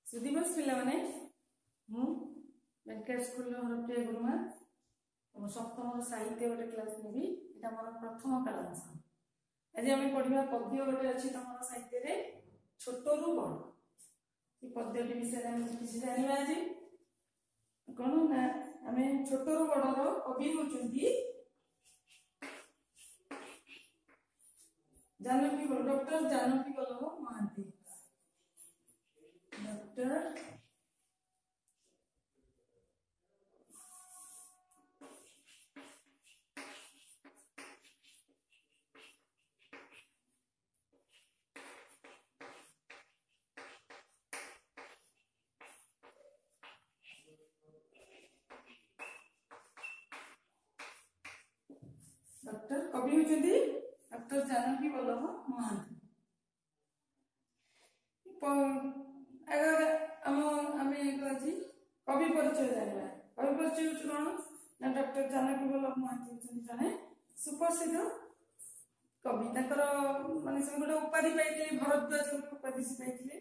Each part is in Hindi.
सुदिवस पिला माने मु वेंकट स्कूल हरप्रिया गुरुमा सप्तम साहित्य गोटे क्लास नेबी एटा मोर प्रथम क्लास। आज आम पढ़ा पद्य गोटे अच्छी तुम साहित्य रे छोटरू बड़ ये पद्यटी विषय किसी जाना आज कौन ना आम छोटरू बड़र कवि होती Janaki doctor Janaki Vallabh Mohanty. Doctor doctor कवि होती डॉक्टर जानकी वल्लभ महांती। कवि परिचय जाना कवि परिचय कौन ना डॉक्टर जानकी वल्लभ महांती जड़े सुप्रसिद्ध कवि माने गोटे उपाधि पाई भरद्वाज उपाधि से पाई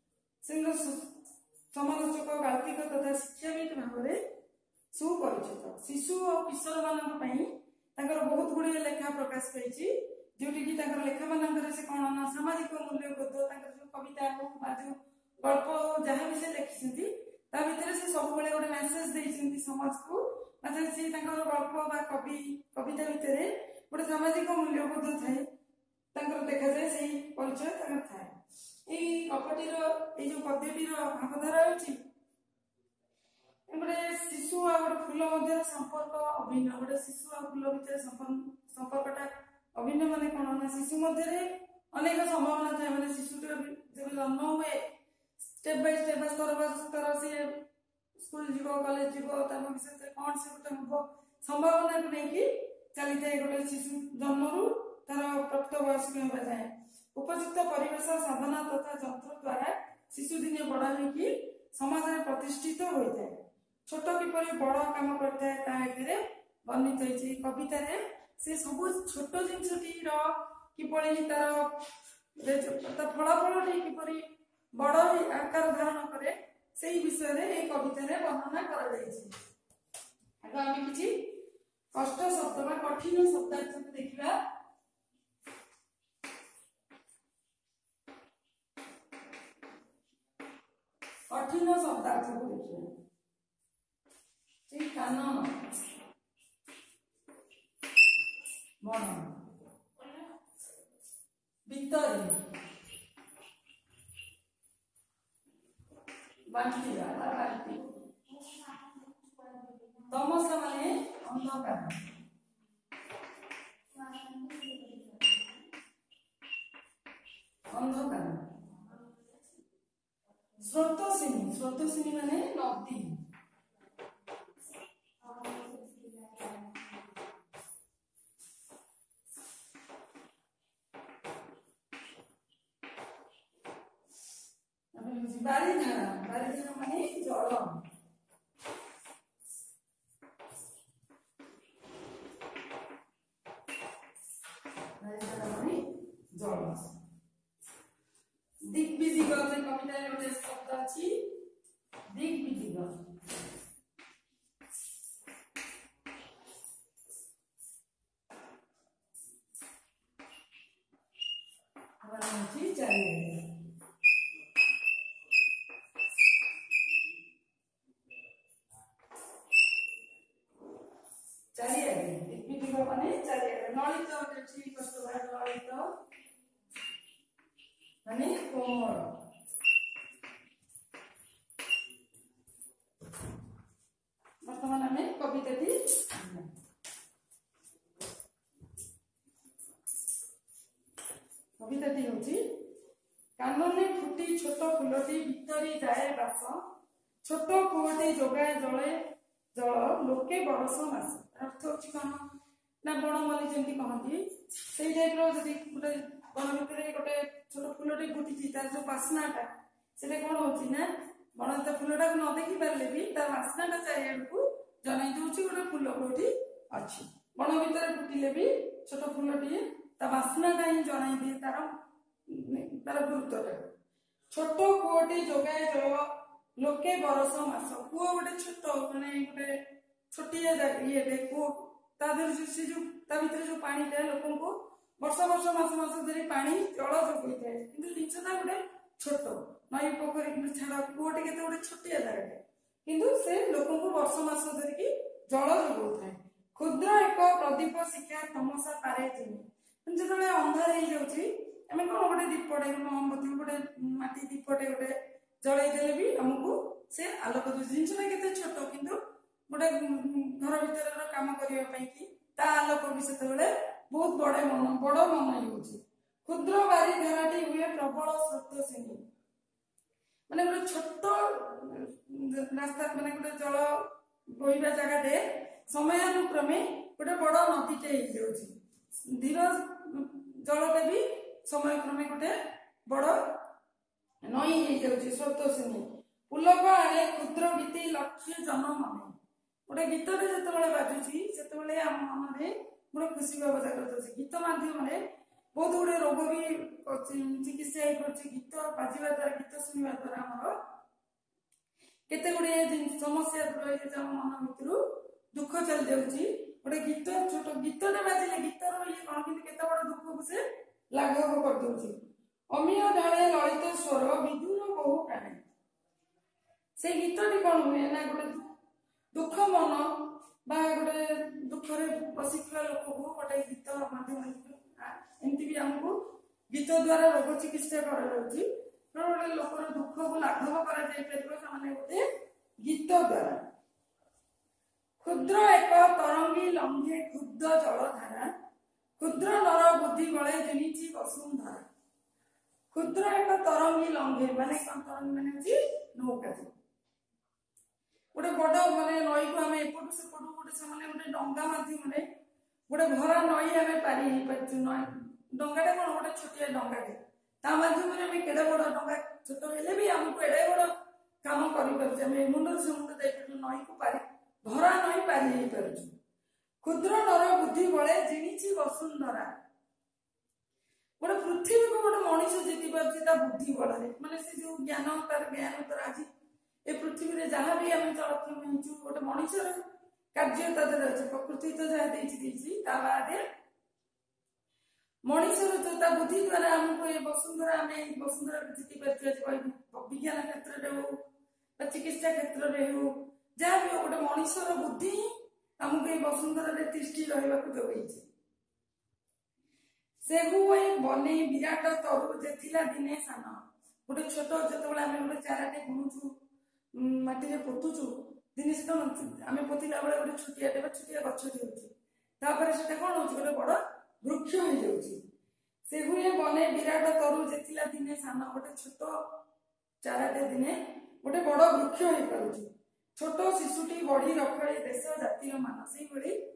समालोचक गाल्पिक तथा शिक्षाविद भाव में सुपरिचित। शिशु और किशोर मान बहुत गुड़े लेखा प्रकाश पाई जोटि लेखा मान से कौन ना सामाजिक मूल्यबोध जो कविता हो जो गल्प जहाँ भी से लिखी से सब गोटे मेसेज देती समाज को मतलब सी गल्प कवि कविता भितर गोटे सामाजिक मूल्यबोध थाए देखा जाए से परिचय थाए। गपटीर जो पद्यटीर भावधारा होती गोटे शिशु आ गोटे फूल मध्य संपर्क अभिन्न गोटे शिशु आ फूल भितर संपर्कटा अभिन्न माने कौन ना शिशु मध्य अनेक संभावना थाए माने शिशुटर जब जन्म हुए स्टेप बाय स्तर सी स्कूल जीव कॉलेज जीव विषय कौन से गोटे हम संभावना को लेकिन चली था गोटे शिशु जन्म रु तार प्राप्त वयस्क होगा जाए उपयुक्त परिवेश साधना तथा जंत्र द्वारा शिशु दिने बड़ा होगी समाज में प्रतिष्ठित होता है। छोट किपर बड़ काम करता है वर्णित होती कविता से सब छोट जिनसटीर किपरि तार फलाफल किपर बड़ आकार धारण करे से विषय कविता वर्णना कर किसी कष्ट शब्द कठिन शब्दार्थ को देखा। कठिन शब्दार्थ को देखिए कानन मन भितर बांटिया तमस माने अंधकार अंधकार स्रोतोसिनी माने नदी बारिधारा माने जल दिग्विदिग कविता गोटे शब्द अच्छी दिग्विदिग चारिआडे दिग्विदिग माने चारिआडे ललित ललित माने कोमल बर्तमान आम कविताटी हूँ कानने फुटी छोट फूलटी भितरी जाए बास छोट कुआटी जोगाए जले जल लोके बरस मास अर्थ होची कौन ना बनमाली जमी कहती से टाइप गोटे वन भितर गोटे छोट फूलटी फुटी तार जो बास्नाटा से कौन होची ना बण फूलटा को न देखी पारे भी तार बास्नाटा चारिआड को जन दूसरी गोटे फूल कौटी अच्छी बण भितर फुटिले भी छोट फूलटी बास्नाटा ही जन दिए तार गुरुत्व छोट कूटी जोगाए जल लोके बरस मास कूह गोटे छोट माने गोटे छोटिया ये कूह से जो भीतर जो पानी था लोक को वर्ष वर्ष मास मास धरी पानी जल जोगाई थाए कि जिनसा गोटे छोट नई पोखरी छाड़ कूटे के गोटे छोटिया जगह किंतु से लोक को वर्ष मास धरिकी जल जोगाऊ थाए क्षुद्र एक प्रदीप शिक्षा तमसा पारे जिमी जो अंधार हो जाऊँगी आम कौन गोटे दीपटे मोमबती गोटे माटी दीपटे गोटे जलई देले भी आमको से आलोक दूसरी जिनसा के छोट किंतु गोटे घर भर कम करने की ता आलोक भी से बहुत बड़े मन बड़ मन हो क्षुद्र बारी धाराटी हुए प्रबल स्रोत श्रेणी माने गोटे छोट रास्ता माने गोटे जल बोहिबा जगह समयानुक्रमे गोटे बड़ नदीटे हो धीर जलटे भी समयक्रमे गोटे बड़ नई हो स्रोत श्रेणी पुलक आड़े क्षुद्र गीति लक्ष्य जन मन गोटे गीतटे जो बाजुची से आम मन में गोटे खुशी भाव जागृत गीत मध्यम बहुत गुड़े रोग भी चिकित्सा गीत बाजिबा द्वारा गीत शुणा द्वारा आमर केते गुड़े समस्या दूर हो मन भर दुख चली जाऊँगी गोटे गीत छोट गीतटे बाजिले गीतर ये कौन कि केते बड़ दुख को से लाघव कर दूची अमीय ढाले ललित स्वर विदुर बहु प्राणी से गीतटी कौन हुए ना गोटे दुख मन बा गोटे दुखरे बसिथिबा लोक को गोटे गीत माध्यम एमती भी आमको गीत द्वारा रोग चिकित्सा गोटे लोकर दुख को लाघव कर गोटे गीत द्वारा क्षुद्र एक तरंगी लंघे क्षुद्र जलधारा क्षुद्र नर बुद्धि बड़े जिनिछि वसुंधरा क्षुद्र एक तरंगी लंघे माने तरंगी माने नौका गोटे बड़ माने नई को आम एपटू सेपटू गोटे से गोटे डंगा मध्यम गोटे भरा नई आम पारि हो पार्छु डंगाटे कौन गोटे छोटिया डंगाटे ता माध्यम केड़े बड़ डंगा छोट हेले भी आमको एड़े बड़ काम कर मुंड से मुंड जाइए नई को पारि भरा नई पारि हो पार्छु क्षुद्र नर बुद्धि बड़े जिनिछि वसुंधरा गोटे पृथ्वी को गोटे मनीष जीति पार्छ बुद्धि बल माने से जो ज्ञान तार ज्ञान तर आज ए पृथ्वी रे जहाँ भी आम चलक्षण होइछु गोटे मनीषर कार्य तादर अच्छे प्रकृति तो जहाँ देछि ता बादे मनीषर तो बुद्धि द्वारा आमको ये वसुंधरा आम वसुंधरा जीति पार्छ विज्ञान क्षेत्र में हो चिकित्सा क्षेत्र में हो जहाँ भी गोटे मनीषर बुद्धि आमको ये वसुंधरा तिष्ठि रहा जोगई से बने विराट तरु जे दिने सान गोटे छोट जो आम गोटे चाराटे बुणुचु माटी पोतुचु दिन से आम पोतला बेले गोटे छुटियाटे छुटिया गछटे होता कौन हो गोटे बड़ वृक्ष हो जाऊँगी से हुए बने विराट तरु जे दिने सान गोटे छोट चाराटे दिने गोटे बड़ वृक्ष हो पार छोट शिशुटी बढ़ी रखले देश जातिर मान से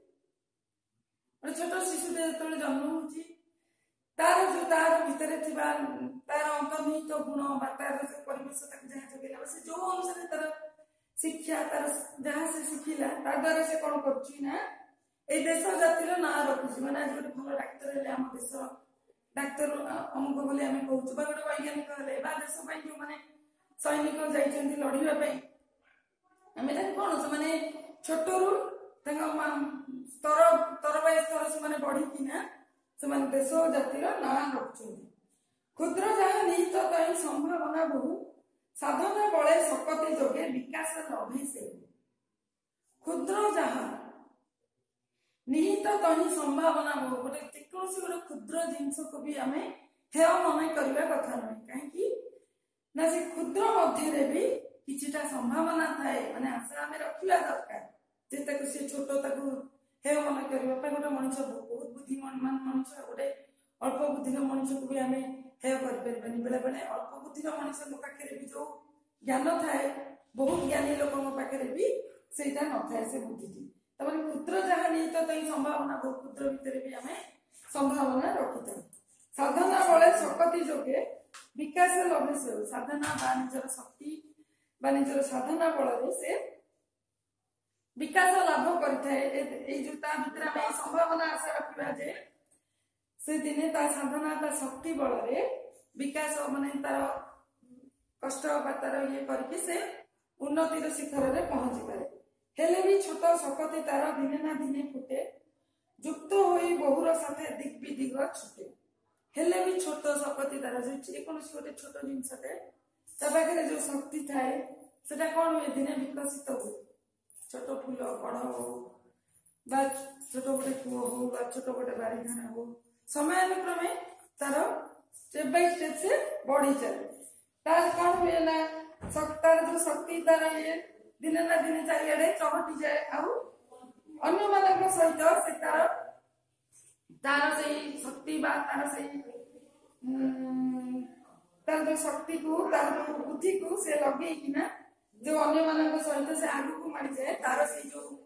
छोट शिशुटे जो जन्म हो तार जो तार भितर तार अंतर्निहित गुण तार जो परिवेश जहाँ जगेगा से जो अनुसार तार शिक्षा तार जहाँ से शिखिला द्वारा से कौन करना ये देश जातिर ना रखुची मैंने आज गोटे भल डाक्तर है आम देश डाक्तर अमुक बोली आम कहूँ गोटे वैज्ञानिक है देश जो मैंने सैनिक जाइए लड़ाई आम कौन से छोटू स्तर स्तर बाय स्तर से बढ़ीकिना से देश जातिर ना रखुं क्षुद्र जहाँ निहित कहीं संभावना बहु साधना बड़े सकते जोगे विकास लभे से क्षुद्र जहाँ निहित कहीं संभावना बहु गोटे जेकोसी गोटे क्षुद्र जिनस को भी आम हेय मन करवा कथा नुहे कहीं ना से क्षुद्र मध्य भी किछिटा संभावना थाए माने आशा आम रखा दरकार जे छोट हेय मन करने गोटे मनीष बहुत बुद्धिमान मनीष गोटे अल्प बुद्धि मनीष को भी आम हेय कर बेले बेले अल्प बुद्धि मनीष पाखे भी जो ज्ञान थाए बहुत ज्ञानी लोक पाखे भी सेटा न थाए से बुद्धि क्षुद्र जहाँ निहित तो संभावना बहुत क्षुद्र भितर भी आम संभावना रखी था साधना बड़े शक्ति जोगे विकास लभे से साधना बा निजर शक्ति बा निजर साधना बल से विकास लाभ करें जो भर संभावना आशा रखा जे से दिने ता साधना ता शक्ति बल विकास माने तार कष्ट बातार ये करके से उन्नतिर शिखर में पहुंची पाए हेले भी छोट सकती तार दिने ना दिने फुटे युक्त होई बहुर साथे दिग विदिग छुटे हेले भी छोट सकती तार जेकोसी गोटे छोट जिनसटे ता पाखे जो शक्ति थाए सेटा कौन हुए दिने विकसित हुए छोट फूल कड़ हो छोट गोटे कूह हो छोट गोटे बारिधान हो समयानुक्रमे तार स्टेप बाय स्टेप से बढ़ी चले तार कौन हुए ना तार जो शक्ति तार ये दिने ना दिने चारिआडे चहटी जाए आउ अन्य मानक सहित से तार से शक्ति बा तार से तार जो शक्ति को तार जो बुद्धि को से लगे किना जो अन्य मानक सहित से आगु को मारी जाए तार से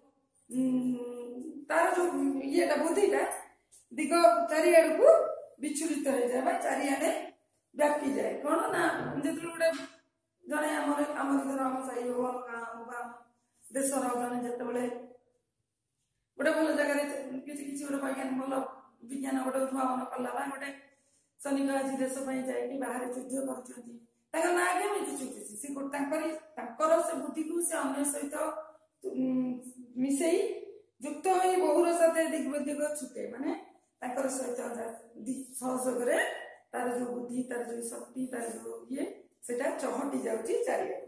जो ये बुद्धिटा दिग चारिआड को विचलित हो जाए चारिआडे व्यापी जाए कौन ना जो गोटे जड़े आम धर आम साई हो आम गाँ हो देशर जड़े जिते गोटे भल जगह किसी गोटे वैज्ञानिक भल विज्ञान गोटे उद्भावन कला गोटे सैनिक आज देश जाए बाहर युद्ध कर ना केमी चुटी से बुद्धि को से अन्य सहित मिसई युक्त हो बहुर साथ दिग्विदिग छुटे माने सहित सहयोग तार जो बुद्धि तार जो शक्ति तार जो ये सेटा चहटी जाउची चारिआडे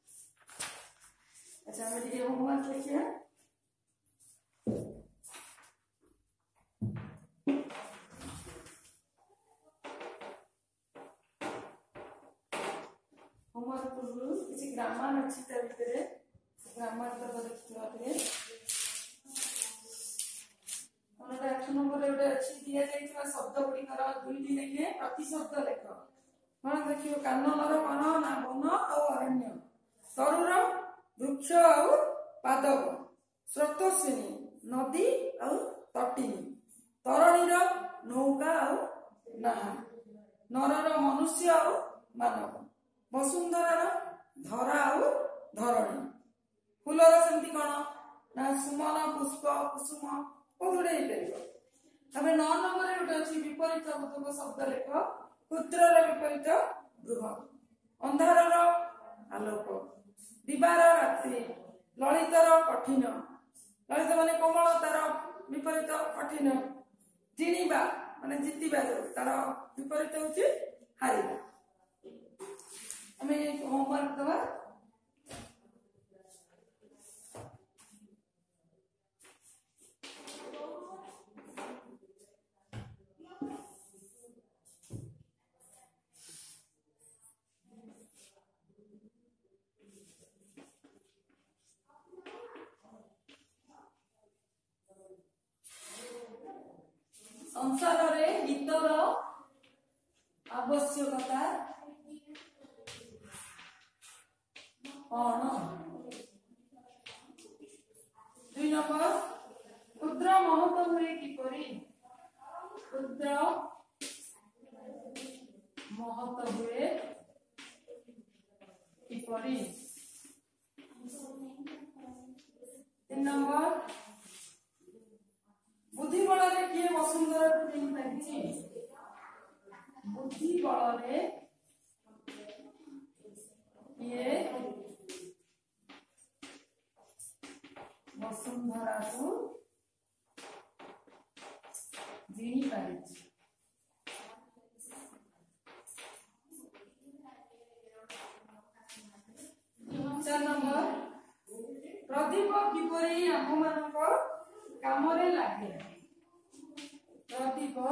अच्छा हम टिके होमवर्क लिखिया होमवर्क पूर्व किसी ग्रामर अच्छी तरीके ग्रामर तो देखिवा पे हमर 8 नंबर रे अच्छी दिया जाइछा शब्द गुडी कर दुई दिन के प्रति शब्द लेख हाँ देखियो काननर कण ना वन आउ अरण्य तरुर वृक्ष आउ पादप स्रोतस्विनी नदी आउ तटिनी तरणीर नौका आउ नाहा नरर मनुष्य आउ मानव वसुंधरार धरा आउ धरणी फूलर सेमती कण ना सुमन पुष्प कुसुम कोडे तबे 9 नंबर रे अछि विपरीत बोधक शब्द लेख पुत्रर विपरीत गृह अंधारर आलोक दिबार रात्रि ललितर कठिन ललित माने कोमलतार विपरीत कठिन जिणिबा माने जितिबा तार विपरीत होची हारिबा हमें होमवर्क दवा संसार रे गीतर आवश्यकता कौन 2 नंबर क्षुद्र महत हुए किपरि क्षुद्र महत हुए किपरि 3 नंबर बुद्धि बल किए वसुंधरा बुद्धि बल किए वसुंधरा को जीनी पारी 4 नंबर प्रदीप किपरि आम मानक काम लगे प्रदीप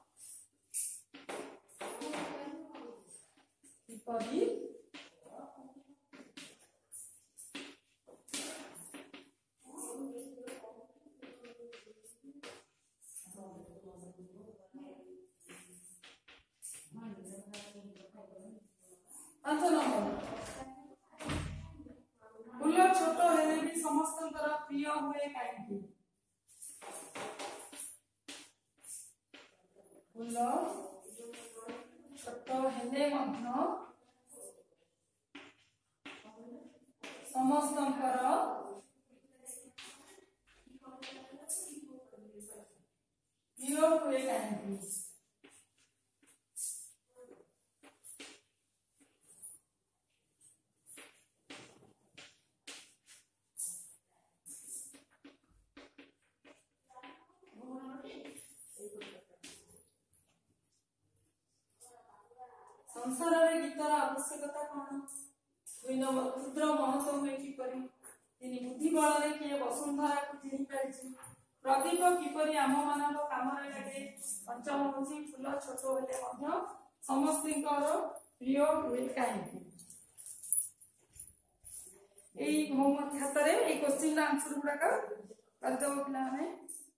किपरि 5 नंबर फूल छोट हेले भी समस्त प्रिय हुए कहीं फूल छोट हेले समस्त प्रिय हुए कहीं संसार में गीतर आवश्यकता कौन 2 नंबर क्षुद्र महत्व हुए किपरि 3 बुद्धि बल किए वसुंधरा को चिन्ह पारिछि प्रदीप किपरि आम मान काम लगे 5 हूँ फूल छोट हेले समस्त प्रिय हुए कहीं होमवर्क खातर क्वेश्चन आंसर गुड़ाक करदेव पे